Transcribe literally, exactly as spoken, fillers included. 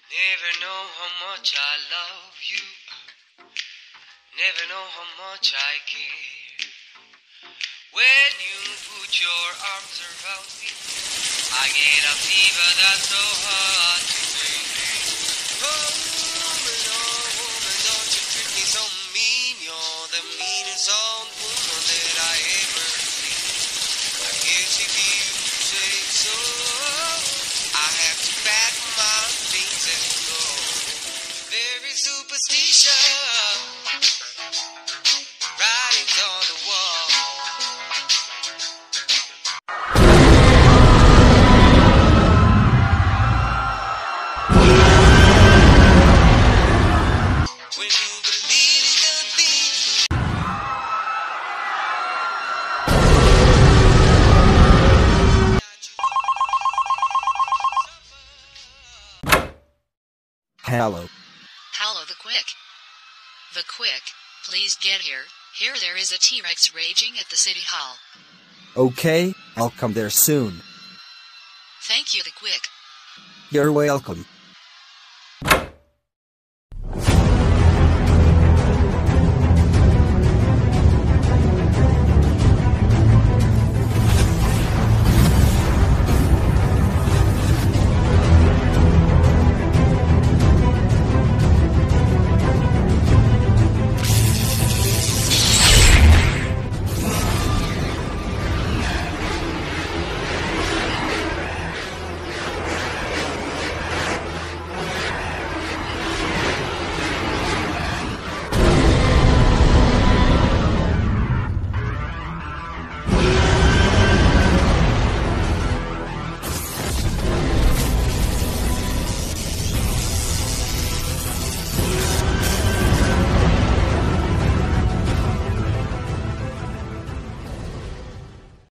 Never know how much I love you. Never know how much I care. When you put your arms around me, I get a fever that's so hard to take. Oh woman, oh woman, don't you treat me so mean. You're the meanest old woman that I ever seen. I guess if you say so, I have to pack my things and go. Very superstition, writings on the wall. When you believe in the things. Hello. Hello, the Quick. The Quick, please get here. Here there is a T-Rex raging at the City Hall. Okay, I'll come there soon. Thank you, the Quick. You're welcome.